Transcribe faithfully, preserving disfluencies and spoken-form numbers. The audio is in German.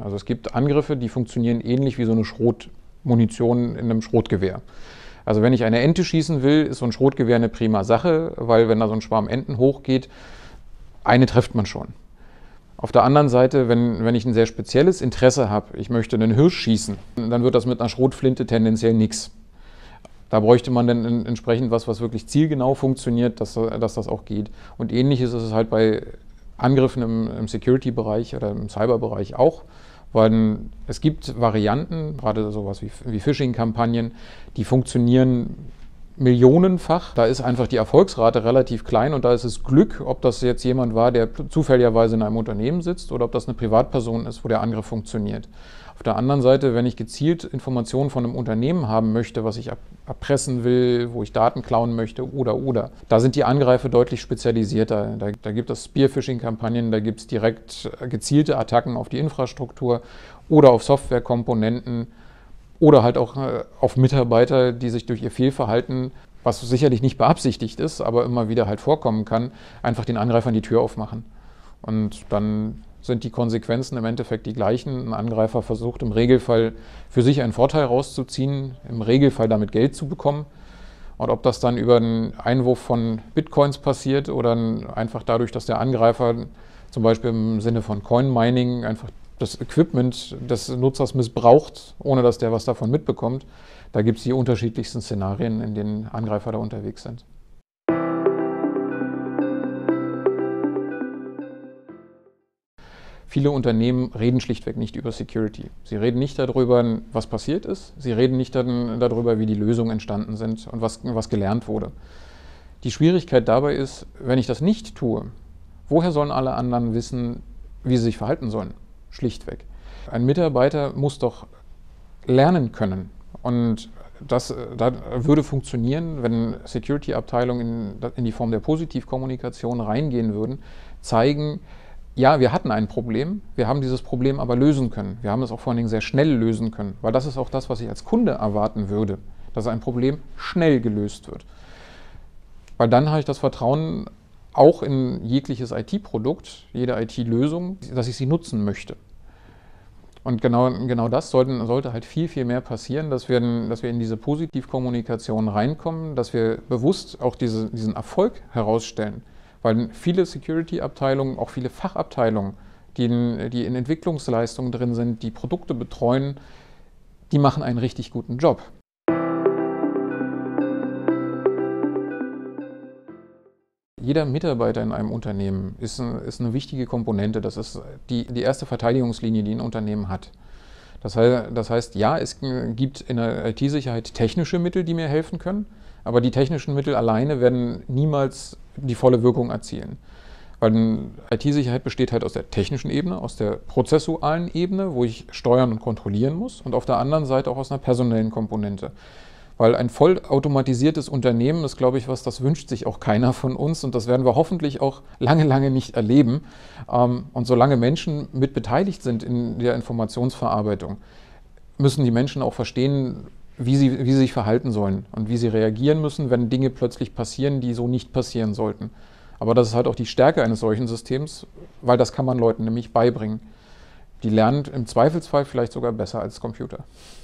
funktionieren. Also es gibt Angriffe, die funktionieren ähnlich wie so eine Schrotmunition in einem Schrotgewehr. Also wenn ich eine Ente schießen will, ist so ein Schrotgewehr eine prima Sache, weil wenn da so ein Schwarm Enten hochgeht, eine trifft man schon. Auf der anderen Seite, wenn, wenn ich ein sehr spezielles Interesse habe, ich möchte einen Hirsch schießen, dann wird das mit einer Schrotflinte tendenziell nichts. Da bräuchte man dann entsprechend was, was wirklich zielgenau funktioniert, dass, dass das auch geht. Und ähnliches ist es halt bei Angriffen im, im Security-Bereich oder im Cyber-Bereich auch, weil es gibt Varianten, gerade sowas wie, wie Phishing-Kampagnen, die funktionieren millionenfach. Da ist einfach die Erfolgsrate relativ klein und da ist es Glück, ob das jetzt jemand war, der zufälligerweise in einem Unternehmen sitzt oder ob das eine Privatperson ist, wo der Angriff funktioniert. Auf der anderen Seite, wenn ich gezielt Informationen von einem Unternehmen haben möchte, was ich erpressen will, wo ich Daten klauen möchte oder, oder, da sind die Angreifer deutlich spezialisierter. Da, da gibt es Spear-Phishing-Kampagnen, da gibt es direkt gezielte Attacken auf die Infrastruktur oder auf Softwarekomponenten oder halt auch auf Mitarbeiter, die sich durch ihr Fehlverhalten, was sicherlich nicht beabsichtigt ist, aber immer wieder halt vorkommen kann, einfach den Angreifern die Tür aufmachen. Und dann sind die Konsequenzen im Endeffekt die gleichen. Ein Angreifer versucht im Regelfall für sich einen Vorteil rauszuziehen, im Regelfall damit Geld zu bekommen. Und ob das dann über einen Einwurf von Bitcoins passiert oder einfach dadurch, dass der Angreifer zum Beispiel im Sinne von Coin-Mining einfach das Equipment des Nutzers missbraucht, ohne dass der was davon mitbekommt, da gibt es die unterschiedlichsten Szenarien, in denen Angreifer da unterwegs sind. Viele Unternehmen reden schlichtweg nicht über Security. Sie reden nicht darüber, was passiert ist. Sie reden nicht dann darüber, wie die Lösungen entstanden sind und was, was gelernt wurde. Die Schwierigkeit dabei ist, wenn ich das nicht tue, woher sollen alle anderen wissen, wie sie sich verhalten sollen? Schlichtweg. Ein Mitarbeiter muss doch lernen können. Und das, das würde funktionieren, wenn Security-Abteilungen in, in die Form der Positivkommunikation reingehen würden, zeigen, ja, wir hatten ein Problem, wir haben dieses Problem aber lösen können. Wir haben es auch vor allen Dingen sehr schnell lösen können, weil das ist auch das, was ich als Kunde erwarten würde, dass ein Problem schnell gelöst wird. Weil dann habe ich das Vertrauen auch in jegliches I T-Produkt, jede I T-Lösung, dass ich sie nutzen möchte. Und genau, genau das sollten, sollte halt viel, viel mehr passieren, dass wir, dass wir in diese Positivkommunikation reinkommen, dass wir bewusst auch diese, diesen Erfolg herausstellen. Weil viele Security-Abteilungen, auch viele Fachabteilungen, die in, die in Entwicklungsleistungen drin sind, die Produkte betreuen, die machen einen richtig guten Job. Jeder Mitarbeiter in einem Unternehmen ist, ist eine wichtige Komponente. Das ist die, die erste Verteidigungslinie, die ein Unternehmen hat. Das heißt, das heißt, ja, es gibt in der I T-Sicherheit technische Mittel, die mir helfen können, aber die technischen Mittel alleine werden niemals die volle Wirkung erzielen. Weil I T-Sicherheit besteht halt aus der technischen Ebene, aus der prozessualen Ebene, wo ich steuern und kontrollieren muss, und auf der anderen Seite auch aus einer personellen Komponente. Weil ein vollautomatisiertes Unternehmen ist, glaube ich, was, das wünscht sich auch keiner von uns, und das werden wir hoffentlich auch lange, lange nicht erleben. Und solange Menschen mit beteiligt sind in der Informationsverarbeitung, müssen die Menschen auch verstehen, wie sie, wie sie sich verhalten sollen und wie sie reagieren müssen, wenn Dinge plötzlich passieren, die so nicht passieren sollten. Aber das ist halt auch die Stärke eines solchen Systems, weil das kann man Leuten nämlich beibringen. Die lernen im Zweifelsfall vielleicht sogar besser als Computer.